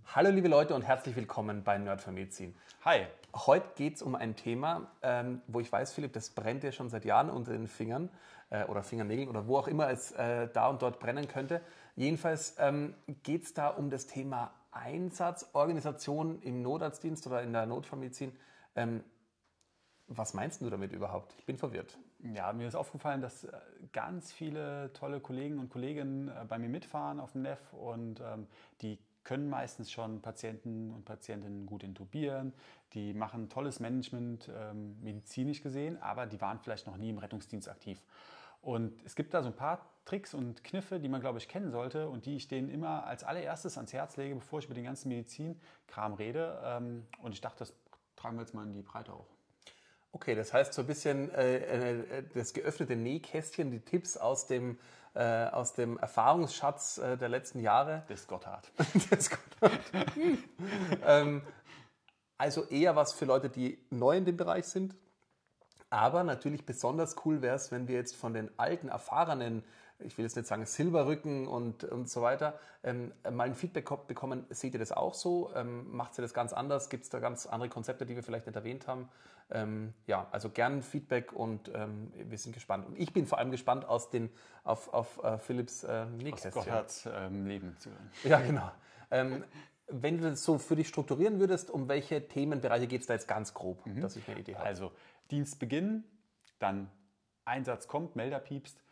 Hallo liebe Leute und herzlich willkommen bei Nerd für Medizin. Hi. Heute geht es um ein Thema, wo ich weiß, Philipp, das brennt dir schon seit Jahren unter den Fingern oder Fingernägeln oder wo auch immer es da und dort brennen könnte. Jedenfalls geht es da um das Thema Einsatzorganisation im Notarztdienst oder in der Notfallmedizin. Was meinst du damit überhaupt? Ich bin verwirrt. Ja, mir ist aufgefallen, dass ganz viele tolle Kollegen und Kolleginnen bei mir mitfahren auf dem NEF und die können meistens schon Patienten und Patientinnen gut intubieren. Die machen tolles Management, medizinisch gesehen, aber die waren vielleicht noch nie im Rettungsdienst aktiv. Und es gibt da so ein paar Tricks und Kniffe, die man, glaube ich, kennen sollte und die ich denen immer als allererstes ans Herz lege, bevor ich über den ganzen Medizinkram rede. Und ich dachte, das tragen wir jetzt mal in die Breite auch. Okay, das heißt so ein bisschen das geöffnete Nähkästchen, die Tipps aus dem Erfahrungsschatz der letzten Jahre. Des Gotthard. Des Gotthard. Also eher was für Leute, die neu in dem Bereich sind. Aber natürlich besonders cool wäre es, wenn wir jetzt von den alten, erfahrenen, ich will jetzt nicht sagen Silberrücken und so weiter, mal ein Feedback bekommen. Seht ihr das auch so? Macht ihr das ganz anders? Gibt es da ganz andere Konzepte, die wir vielleicht nicht erwähnt haben? Ja, also gern Feedback und wir sind gespannt. Und ich bin vor allem gespannt auf Philipps Nähkästchen. Aus Gotthard's Leben zu hören. Ja, genau. Wenn du das so für dich strukturieren würdest, um welche Themenbereiche geht es da jetzt ganz grob, dass ich eine Idee habe? Also Dienstbeginn, dann Einsatz kommt, Melder piepst,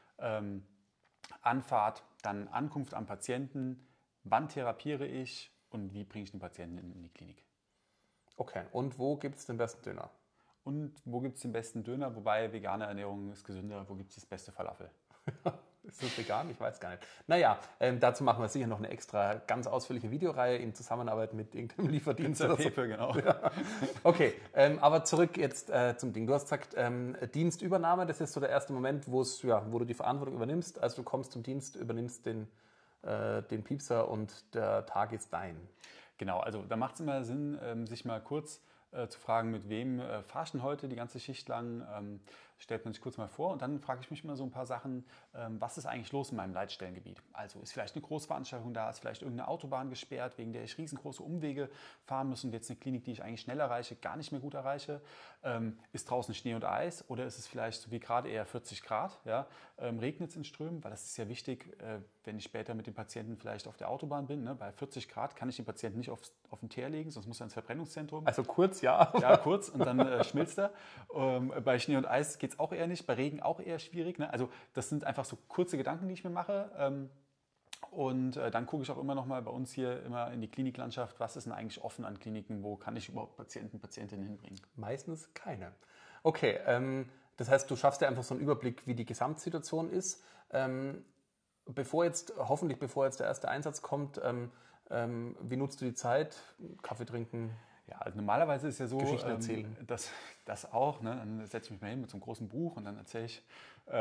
Anfahrt, dann Ankunft am Patienten, wann therapiere ich und wie bringe ich den Patienten in die Klinik. Okay, und wo gibt es den besten Döner? Und wo gibt es den besten Döner, wobei vegane Ernährung ist gesünder, wo gibt es das beste Falafel? Ist das vegan? Ich weiß gar nicht. Naja, dazu machen wir sicher noch eine extra ganz ausführliche Videoreihe in Zusammenarbeit mit irgendeinem Lieferdienst. Pizza Pepe, genau. Ja. Okay, aber zurück jetzt zum Ding. Du hast gesagt, Dienstübernahme, das ist so der erste Moment, wo du die Verantwortung übernimmst. Also du kommst zum Dienst, übernimmst den Piepser und der Tag ist dein. Genau, also da macht es immer Sinn, sich mal kurz zu fragen, mit wem fahre ich denn heute die ganze Schicht lang, stellt man sich kurz mal vor und dann frage ich mich immer so ein paar Sachen, was ist eigentlich los in meinem Leitstellengebiet? Also ist vielleicht eine Großveranstaltung da, ist vielleicht irgendeine Autobahn gesperrt, wegen der ich riesengroße Umwege fahren muss und jetzt eine Klinik, die ich eigentlich schnell erreiche, gar nicht mehr gut erreiche? Ist draußen Schnee und Eis oder ist es vielleicht so wie gerade eher 40 Grad? Ja? Regnet es in Strömen? Weil das ist ja wichtig, wenn ich später mit dem Patienten vielleicht auf der Autobahn bin. Ne? Bei 40 Grad kann ich den Patienten nicht auf den Teer legen, sonst muss er ins Verbrennungszentrum. Also kurz, ja. Ja, kurz und dann schmilzt er. Bei Schnee und Eis geht es auch eher nicht, bei Regen auch eher schwierig. Ne? Also das sind einfach so kurze Gedanken, die ich mir mache. Und dann gucke ich auch immer noch mal bei uns hier immer in die Kliniklandschaft, was ist denn eigentlich offen an Kliniken, wo kann ich überhaupt Patienten, Patientinnen hinbringen? Meistens keine. Okay, das heißt, du schaffst dir einfach so einen Überblick, wie die Gesamtsituation ist. Bevor jetzt der erste Einsatz kommt, wie nutzt du die Zeit? Kaffee trinken? Ja, also normalerweise ist ja so, Geschichten erzählen. Das auch. Ne? Dann setze ich mich mal hin mit so einem großen Buch und dann erzähle ich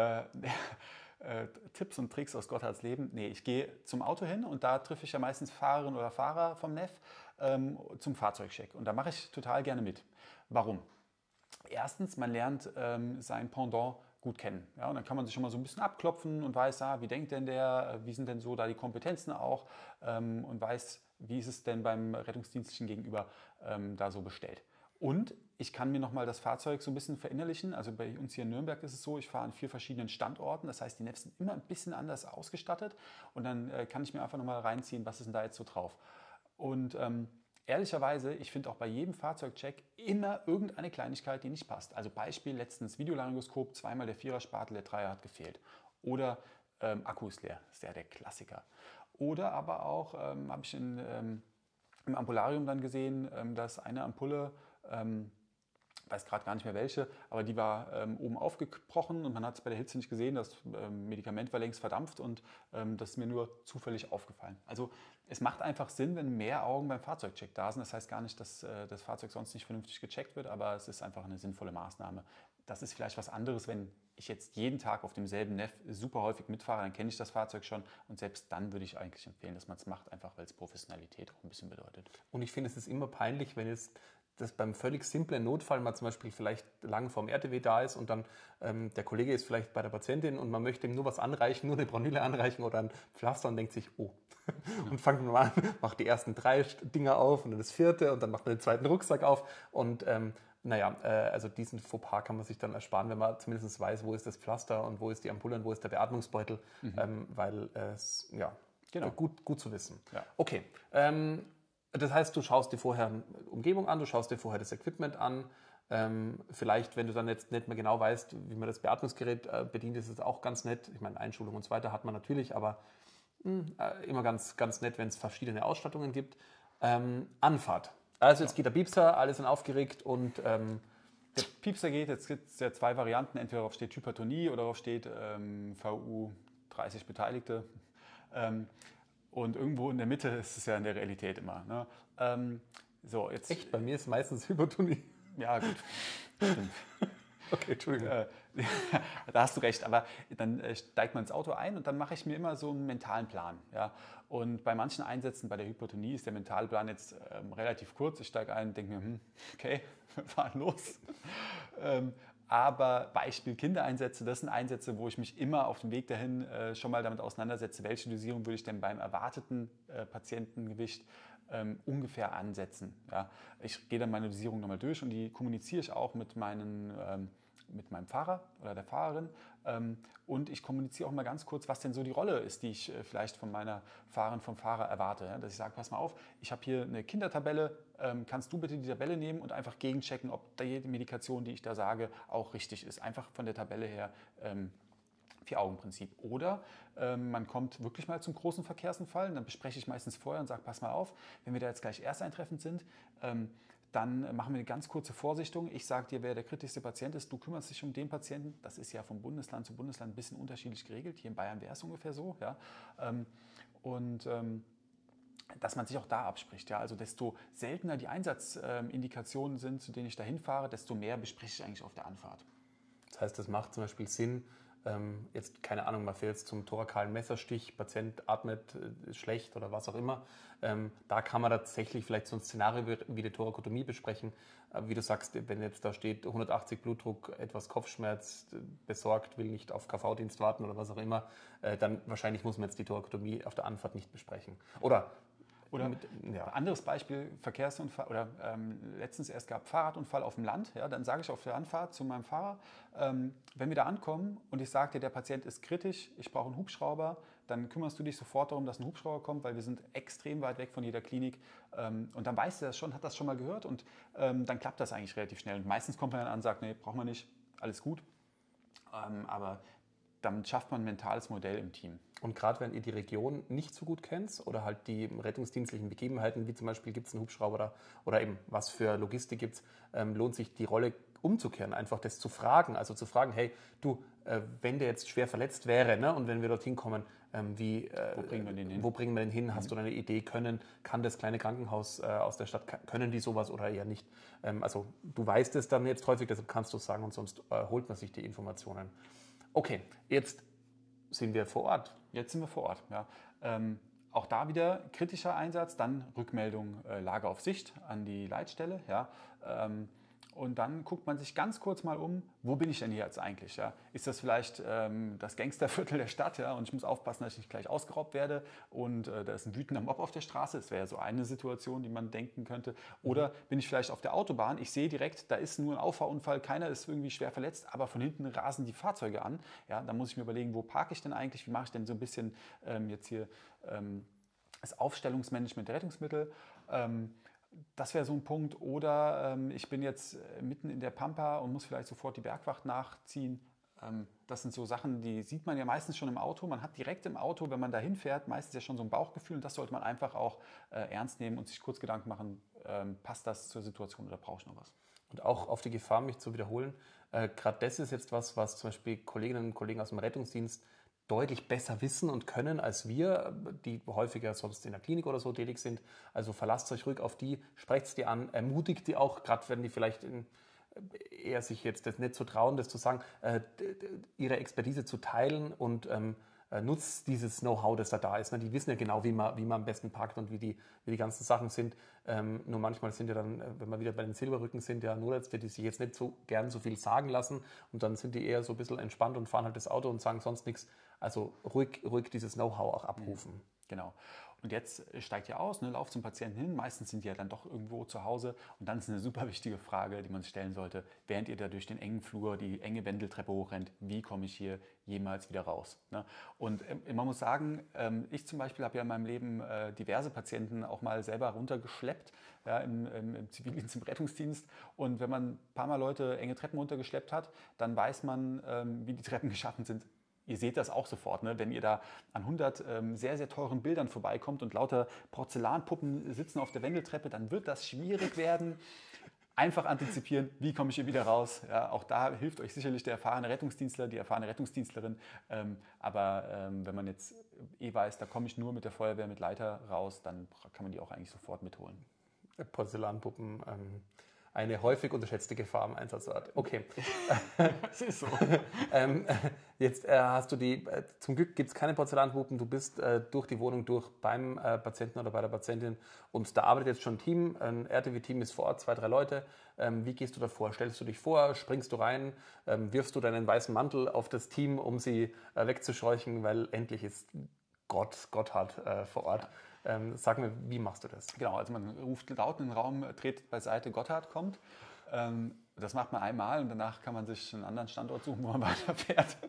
Tipps und Tricks aus Gotthard's Leben. Nee, ich gehe zum Auto hin und da treffe ich ja meistens Fahrerinnen oder Fahrer vom NEF zum Fahrzeugcheck. Und da mache ich total gerne mit. Warum? Erstens, man lernt sein Pendant gut kennen. Ja, und dann kann man sich schon mal so ein bisschen abklopfen und weiß, wie denkt denn der, wie sind denn so da die Kompetenzen auch und weiß, wie ist es denn beim Rettungsdienstlichen gegenüber da so bestellt. Und ich kann mir nochmal das Fahrzeug so ein bisschen verinnerlichen. Also bei uns hier in Nürnberg ist es so, ich fahre an 4 verschiedenen Standorten. Das heißt, die NEFs sind immer ein bisschen anders ausgestattet. Und dann kann ich mir einfach nochmal reinziehen, was ist denn da jetzt so drauf. Und ehrlicherweise, ich finde auch bei jedem Fahrzeugcheck immer irgendeine Kleinigkeit, die nicht passt. Also Beispiel, letztens Videolaryngoskop, zweimal der Viererspatel, der Dreier hat gefehlt. Oder Akku ist leer, ist ja der Klassiker. Oder aber auch, habe ich im Ampularium dann gesehen, dass eine Ampulle, weiß gerade gar nicht mehr welche, aber die war oben aufgebrochen und man hat es bei der Hitze nicht gesehen, das Medikament war längst verdampft und das ist mir nur zufällig aufgefallen. Also es macht einfach Sinn, wenn mehr Augen beim Fahrzeugcheck da sind. Das heißt gar nicht, dass das Fahrzeug sonst nicht vernünftig gecheckt wird, aber es ist einfach eine sinnvolle Maßnahme. Das ist vielleicht was anderes, wenn ich jetzt jeden Tag auf demselben NEF super häufig mitfahre, dann kenne ich das Fahrzeug schon und selbst dann würde ich eigentlich empfehlen, dass man es macht, einfach weil es Professionalität auch ein bisschen bedeutet. Und ich finde, es ist immer peinlich, wenn jetzt dass beim völlig simplen Notfall man zum Beispiel vielleicht lang vorm RTW da ist und dann der Kollege ist vielleicht bei der Patientin und man möchte ihm nur was anreichen, nur eine Branüle anreichen oder ein Pflaster und denkt sich, oh. Und fängt man an, macht die ersten 3 Dinger auf und dann das 4. und dann macht man den 2. Rucksack auf. Und also diesen Fauxpas kann man sich dann ersparen, wenn man zumindest weiß, wo ist das Pflaster und wo ist die Ampulle und wo ist der Beatmungsbeutel, weil es Genau. gut zu wissen. Ja. Okay. Das heißt, du schaust dir vorher Umgebung an, du schaust dir vorher das Equipment an. Vielleicht, wenn du dann jetzt nicht mehr genau weißt, wie man das Beatmungsgerät bedient, ist es auch ganz nett. Ich meine, Einschulung und so weiter hat man natürlich, aber immer ganz, ganz nett, wenn es verschiedene Ausstattungen gibt. Anfahrt. Also jetzt geht der Piepser, alle sind aufgeregt und Der Piepser geht, jetzt gibt es ja 2 Varianten, entweder darauf steht Hypertonie oder darauf steht VU 30 Beteiligte. Und irgendwo in der Mitte ist es ja in der Realität immer. Ne? Jetzt, echt, bei mir ist meistens Hypertonie. Ja, gut. Stimmt. Okay, Entschuldigung. Da hast du recht, aber dann steigt man ins Auto ein und dann mache ich mir immer so einen mentalen Plan. Ja? Und bei manchen Einsätzen, bei der Hypertonie, ist der mentale Plan jetzt relativ kurz. Ich steige ein und denke mir, okay, wir fahren los. Aber Beispiel Kindereinsätze, das sind Einsätze, wo ich mich immer auf dem Weg dahin schon mal damit auseinandersetze, welche Dosierung würde ich denn beim erwarteten Patientengewicht ungefähr ansetzen. Ja? Ich gehe dann meine Dosierung nochmal durch und die kommuniziere ich auch mit meinem Fahrer oder der Fahrerin. Und ich kommuniziere auch mal ganz kurz, was denn so die Rolle ist, die ich vielleicht von meiner Fahrerin, vom Fahrer erwarte. Ja? Dass ich sage, pass mal auf, ich habe hier eine Kindertabelle, kannst du bitte die Tabelle nehmen und einfach gegenchecken, ob die Medikation, die ich da sage, auch richtig ist. Einfach von der Tabelle her 4-Augen-Prinzip. Oder man kommt wirklich mal zum großen Verkehrsunfall, dann bespreche ich meistens vorher und sage, pass mal auf, wenn wir da jetzt gleich ersteintreffend sind, dann machen wir eine ganz kurze Vorsichtung. Ich sage dir, wer der kritischste Patient ist. Du kümmerst dich um den Patienten. Das ist ja von Bundesland zu Bundesland ein bisschen unterschiedlich geregelt. Hier in Bayern wäre es ungefähr so. Ja? Dass man sich auch da abspricht. Ja? Also desto seltener die Einsatzindikationen sind, zu denen ich dahin fahre, desto mehr bespreche ich eigentlich auf der Anfahrt. Das heißt, es macht zum Beispiel Sinn, jetzt keine Ahnung, man fährt jetzt zum thorakalen Messerstich, Patient atmet schlecht oder was auch immer. Da kann man tatsächlich vielleicht so ein Szenario wie die Thorakotomie besprechen. Wie du sagst, wenn jetzt da steht 180 Blutdruck, etwas Kopfschmerz, besorgt, will nicht auf KV-Dienst warten oder was auch immer, dann wahrscheinlich muss man jetzt die Thorakotomie auf der Anfahrt nicht besprechen. Oder anderes Beispiel, Verkehrsunfall oder letztens erst gab Fahrradunfall auf dem Land. Ja, dann sage ich auf der Anfahrt zu meinem Fahrer, wenn wir da ankommen und ich sage dir, der Patient ist kritisch, ich brauche einen Hubschrauber, dann kümmerst du dich sofort darum, dass ein Hubschrauber kommt, weil wir sind extrem weit weg von jeder Klinik. Und dann weiß der das schon, hat das schon mal gehört und dann klappt das eigentlich relativ schnell. Und meistens kommt man dann an und sagt, nee, braucht man nicht, alles gut. Aber dann schafft man ein mentales Modell im Team. Und gerade wenn ihr die Region nicht so gut kennt oder halt die rettungsdienstlichen Begebenheiten, wie zum Beispiel gibt es einen Hubschrauber oder eben was für Logistik gibt es, lohnt sich die Rolle umzukehren, einfach das zu fragen. Also zu fragen, hey, du, wenn der jetzt schwer verletzt wäre, ne, und wenn wir dorthin kommen, wo bringen wir den hin? Hast du eine Idee? Kann das kleine Krankenhaus aus der Stadt, können die sowas oder eher nicht? Also du weißt es dann jetzt häufig, deshalb kannst du es sagen und sonst holt man sich die Informationen. Okay, jetzt sind wir vor Ort. Jetzt sind wir vor Ort, ja. Auch da wieder kritischer Einsatz, dann Rückmeldung Lage auf Sicht an die Leitstelle. Ja. Und dann guckt man sich ganz kurz mal um, wo bin ich denn hier jetzt eigentlich? Ja? Ist das vielleicht das Gangsterviertel der Stadt? Ja? Und ich muss aufpassen, dass ich nicht gleich ausgeraubt werde und da ist ein wütender Mob auf der Straße. Das wäre ja so eine Situation, die man denken könnte. Oder bin ich vielleicht auf der Autobahn, ich sehe direkt, da ist nur ein Auffahrunfall, keiner ist irgendwie schwer verletzt, aber von hinten rasen die Fahrzeuge an. Ja? Dann muss ich mir überlegen, wo parke ich denn eigentlich? Wie mache ich denn so ein bisschen jetzt hier das Aufstellungsmanagement der Rettungsmittel? Das wäre so ein Punkt. Oder ich bin jetzt mitten in der Pampa und muss vielleicht sofort die Bergwacht nachziehen. Das sind so Sachen, die sieht man ja meistens schon im Auto. Man hat direkt im Auto, wenn man dahin fährt, meistens ja schon so ein Bauchgefühl. Und das sollte man einfach auch ernst nehmen und sich kurz Gedanken machen, passt das zur Situation oder brauche ich noch was? Und auch auf die Gefahr, mich zu wiederholen. Gerade das ist jetzt was zum Beispiel Kolleginnen und Kollegen aus dem Rettungsdienst deutlich besser wissen und können als wir, die häufiger sonst in der Klinik oder so tätig sind. Also verlasst euch ruhig auf die, sprecht die an, ermutigt die auch, gerade wenn die vielleicht eher sich jetzt das nicht so trauen, das zu sagen, ihre Expertise zu teilen und nutzt dieses Know-how, das da ist. Ne? Die wissen ja genau, wie man am besten parkt und wie die ganzen Sachen sind. Nur manchmal sind ja dann, wenn wir wieder bei den Silberrücken sind, ja Nullletzte, die sich jetzt nicht so gern so viel sagen lassen und dann sind die eher so ein bisschen entspannt und fahren halt das Auto und sagen sonst nichts. Also ruhig dieses Know-how auch abrufen. Genau. Und jetzt steigt ihr aus, ne, lauft zum Patienten hin. Meistens sind die ja dann doch irgendwo zu Hause. Und dann ist eine super wichtige Frage, die man sich stellen sollte, während ihr da durch den engen Flur, die enge Wendeltreppe hochrennt, wie komme ich hier jemals wieder raus? Ne? Und man muss sagen, ich zum Beispiel habe ja in meinem Leben diverse Patienten auch mal selber runtergeschleppt, ja, im Zivildienst, im Rettungsdienst. Und wenn man ein paar Mal Leute enge Treppen runtergeschleppt hat, dann weiß man, wie die Treppen geschaffen sind. Ihr seht das auch sofort, ne? Wenn ihr da an 100 sehr, sehr teuren Bildern vorbeikommt und lauter Porzellanpuppen sitzen auf der Wendeltreppe, dann wird das schwierig werden. Einfach antizipieren, wie komme ich hier wieder raus. Ja, auch da hilft euch sicherlich der erfahrene Rettungsdienstler, die erfahrene Rettungsdienstlerin. Aber wenn man jetzt weiß, da komme ich nur mit der Feuerwehr, mit Leiter raus, dann kann man die auch eigentlich sofort mitholen. Porzellanpuppen, eine häufig unterschätzte Gefahr am Einsatzort. Okay. Das ist so. Jetzt hast du zum Glück gibt es keine Porzellanpuppen, du bist durch die Wohnung durch beim Patienten oder bei der Patientin und da arbeitet jetzt schon ein Team, ein RTW-Team ist vor Ort, 2, 3 Leute. Wie gehst du da vor? Stellst du dich vor, springst du rein, wirfst du deinen weißen Mantel auf das Team, um sie wegzuscheuchen, weil endlich ist Gotthard vor Ort. Ja. Sag mir, wie machst du das? Genau, also man ruft laut in den Raum, tretet beiseite, Gotthard kommt. Das macht man einmal und danach kann man sich einen anderen Standort suchen, wo man weiterfährt.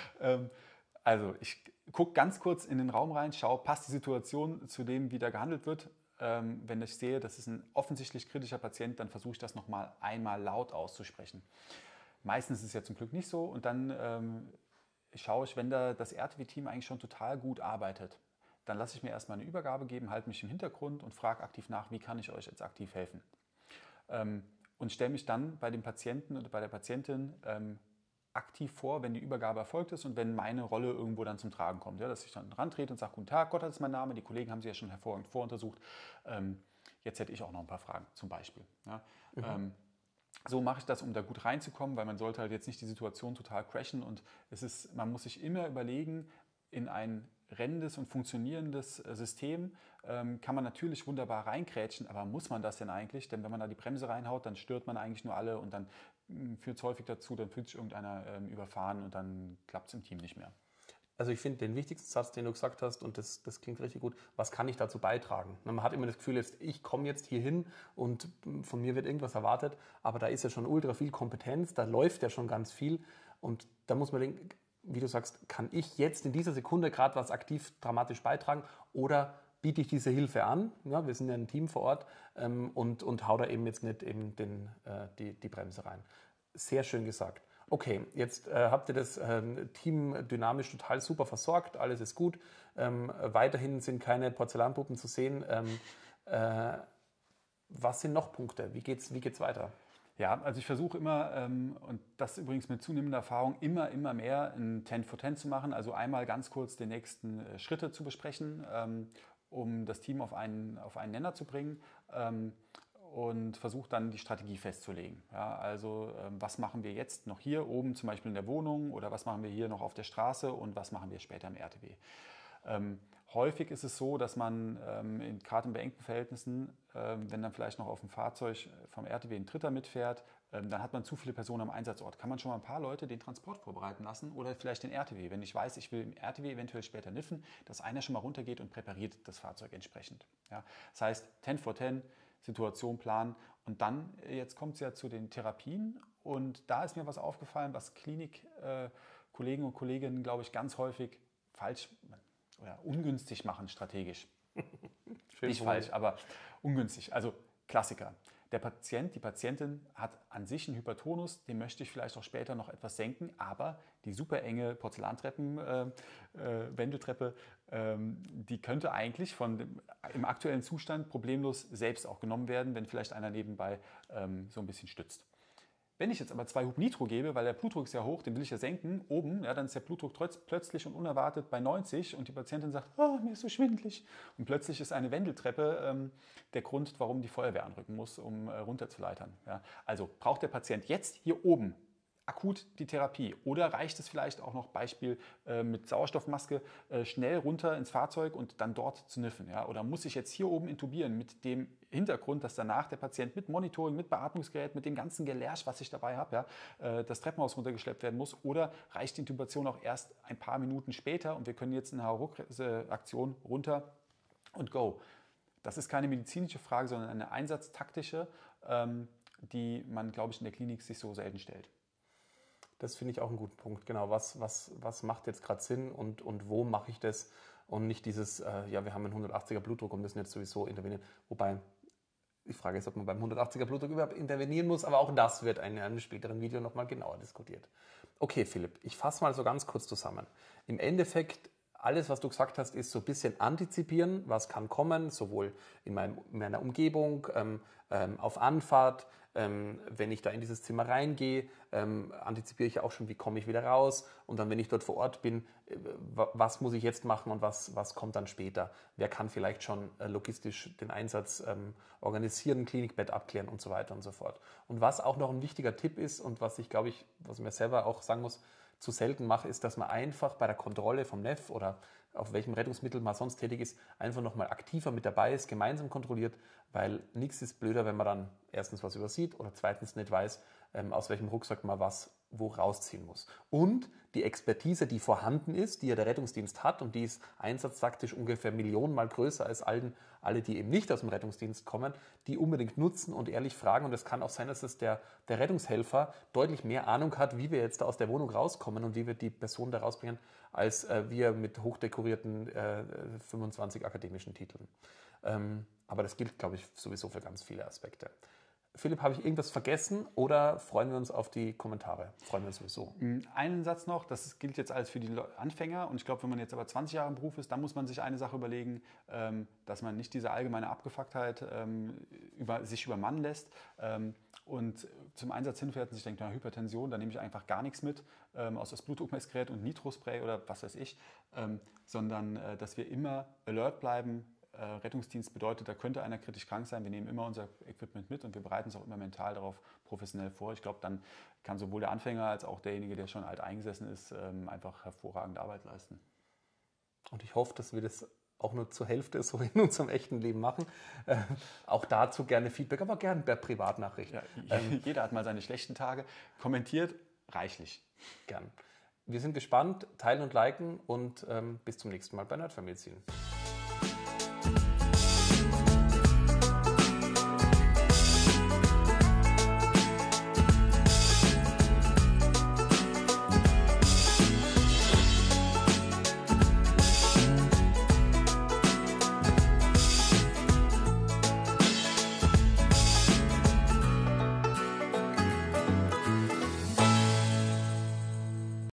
Also ich gucke ganz kurz in den Raum rein, schaue, passt die Situation zu dem, wie da gehandelt wird. Wenn ich sehe, das ist ein offensichtlich kritischer Patient, dann versuche ich das nochmal einmal laut auszusprechen. Meistens ist es ja zum Glück nicht so und dann schaue ich, wenn da das RTW-Team eigentlich schon total gut arbeitet, dann lasse ich mir erstmal eine Übergabe geben, halte mich im Hintergrund und frage aktiv nach, wie kann ich euch jetzt aktiv helfen. Und stelle mich dann bei dem Patienten oder bei der Patientin aktiv vor, wenn die Übergabe erfolgt ist und wenn meine Rolle irgendwo dann zum Tragen kommt. Ja, dass ich dann rantrete und sage, guten Tag, Gotthard ist mein Name, die Kollegen haben Sie ja schon hervorragend voruntersucht. Jetzt hätte ich auch noch ein paar Fragen zum Beispiel. Ja, so mache ich das, um da gut reinzukommen, weil man sollte halt jetzt nicht die Situation total crashen und man muss sich immer überlegen, in ein rennendes und funktionierendes System kann man natürlich wunderbar reinkrätschen, aber muss man das denn eigentlich? Denn wenn man da die Bremse reinhaut, dann stört man eigentlich nur alle und dann führt es häufig dazu, dann fühlt sich irgendeiner überfahren und dann klappt es im Team nicht mehr. Also ich finde den wichtigsten Satz, den du gesagt hast, und das klingt richtig gut, was kann ich dazu beitragen? Man hat immer das Gefühl, ich komme jetzt hier hin und von mir wird irgendwas erwartet, aber da ist ja schon ultra viel Kompetenz, da läuft ja schon ganz viel und da muss man denken, wie du sagst, kann ich jetzt in dieser Sekunde gerade was aktiv dramatisch beitragen oder biete ich diese Hilfe an? Ja, wir sind ja ein Team vor Ort und hau da eben jetzt nicht eben die Bremse rein. Sehr schön gesagt. Okay, jetzt habt ihr das Team dynamisch total super versorgt, alles ist gut. Weiterhin sind keine Porzellanpuppen zu sehen. Was sind noch Punkte? Wie geht's weiter? Ja, also ich versuche immer, und das übrigens mit zunehmender Erfahrung, immer mehr ein 10 for 10 zu machen. Also einmal ganz kurz die nächsten Schritte zu besprechen, um das Team auf einen Nenner zu bringen und versuche dann die Strategie festzulegen. Ja, also was machen wir jetzt noch hier oben, zum Beispiel in der Wohnung oder was machen wir hier noch auf der Straße und was machen wir später im RTW. Häufig ist es so, dass man gerade in beengten Verhältnissen, wenn dann vielleicht noch auf dem Fahrzeug vom RTW ein Dritter mitfährt, dann hat man zu viele Personen am Einsatzort. Kann man schon mal ein paar Leute den Transport vorbereiten lassen oder vielleicht den RTW. Wenn ich weiß, ich will im RTW eventuell später niffen, dass einer schon mal runtergeht und präpariert das Fahrzeug entsprechend. Ja, das heißt 10 for 10, Situation planen und dann, jetzt kommt es ja zu den Therapien und da ist mir was aufgefallen, was Klinikkollegen und Kolleginnen, glaube ich, ganz häufig falsch oder ungünstig machen strategisch. Nicht falsch, aber ungünstig. Also Klassiker. Der Patient, die Patientin hat an sich einen Hypertonus, den möchte ich vielleicht auch später noch etwas senken, aber die super enge Wendeltreppe, die könnte eigentlich im aktuellen Zustand problemlos selbst auch genommen werden, wenn vielleicht einer nebenbei so ein bisschen stützt. Wenn ich jetzt aber 2 Hub Nitro gebe, weil der Blutdruck ist ja hoch, den will ich ja senken, oben, ja, dann ist der Blutdruck plötzlich und unerwartet bei 90 und die Patientin sagt, oh, mir ist so schwindelig. Und plötzlich ist eine Wendeltreppe der Grund, warum die Feuerwehr anrücken muss, um runterzuleitern. Ja. Also braucht der Patient jetzt hier oben akut die Therapie? Oder reicht es vielleicht auch noch, Beispiel mit Sauerstoffmaske, schnell runter ins Fahrzeug und dann dort zu niffen? Ja? Oder muss ich jetzt hier oben intubieren mit dem Hintergrund, dass danach der Patient mit Monitoring, mit Beatmungsgerät, mit dem ganzen Gelärsch, was ich dabei habe, ja, das Treppenhaus runtergeschleppt werden muss? Oder reicht die Intubation auch erst ein paar Minuten später und wir können jetzt eine Hauruck-Aktion runter und go? Das ist keine medizinische Frage, sondern eine einsatztaktische, die man, glaube ich, in der Klinik sich so selten stellt. Das finde ich auch einen guten Punkt. Genau, was macht jetzt gerade Sinn und wo mache ich das? Und nicht dieses, ja, wir haben einen 180er Blutdruck und müssen jetzt sowieso intervenieren. Wobei, die Frage ist, ob man beim 180er Blutdruck überhaupt intervenieren muss, aber auch das wird in einem späteren Video nochmal genauer diskutiert. Okay, Philipp, ich fasse mal so ganz kurz zusammen. Im Endeffekt, alles, was du gesagt hast, ist so ein bisschen antizipieren, was kann kommen, sowohl in meiner Umgebung, auf Anfahrt, wenn ich da in dieses Zimmer reingehe, antizipiere ich ja auch schon, wie komme ich wieder raus und dann, wenn ich dort vor Ort bin, was muss ich jetzt machen und was kommt dann später? Wer kann vielleicht schon logistisch den Einsatz organisieren, Klinikbett abklären und so weiter und so fort. Und was auch noch ein wichtiger Tipp ist und was ich glaube ich, was ich mir selber auch sagen muss, zu selten mache, ist, dass man einfach bei der Kontrolle vom NEF oder auf welchem Rettungsmittel man sonst tätig ist, einfach nochmal aktiver mit dabei ist, gemeinsam kontrolliert, weil nichts ist blöder, wenn man dann erstens was übersieht oder zweitens nicht weiß, aus welchem Rucksack man was wo rausziehen muss. Und die Expertise, die vorhanden ist, die ja der Rettungsdienst hat und die ist einsatztaktisch ungefähr millionenmal größer als alle, die eben nicht aus dem Rettungsdienst kommen, die unbedingt nutzen und ehrlich fragen. Und es kann auch sein, dass es der Rettungshelfer deutlich mehr Ahnung hat, wie wir jetzt da aus der Wohnung rauskommen und wie wir die Person da rausbringen, als wir mit hochdekorierten 25 akademischen Titeln. Aber das gilt, glaube ich, sowieso für ganz viele Aspekte. Philipp, habe ich irgendwas vergessen oder freuen wir uns auf die Kommentare? Freuen wir uns sowieso. Einen Satz noch, das gilt jetzt alles für die Anfänger und ich glaube, wenn man jetzt aber 20 Jahre im Beruf ist, dann muss man sich eine Sache überlegen, dass man nicht diese allgemeine Abgefucktheit sich übermannen lässt und zum Einsatz hinfährt und sich denkt, na, Hypertension, da nehme ich einfach gar nichts mit, außer das Blutdruckmessgerät und Nitrospray oder was weiß ich, sondern dass wir immer alert bleiben. Rettungsdienst bedeutet, da könnte einer kritisch krank sein. Wir nehmen immer unser Equipment mit und wir bereiten uns auch immer mental darauf professionell vor. Ich glaube, dann kann sowohl der Anfänger als auch derjenige, der schon alt eingesessen ist, einfach hervorragende Arbeit leisten. Und ich hoffe, dass wir das auch nur zur Hälfte so in unserem echten Leben machen. Auch dazu gerne Feedback, aber gerne per Privatnachricht. Ja, jeder hat mal seine schlechten Tage. Kommentiert reichlich. Gern. Wir sind gespannt, teilen und liken und bis zum nächsten Mal bei Nerdfamilien.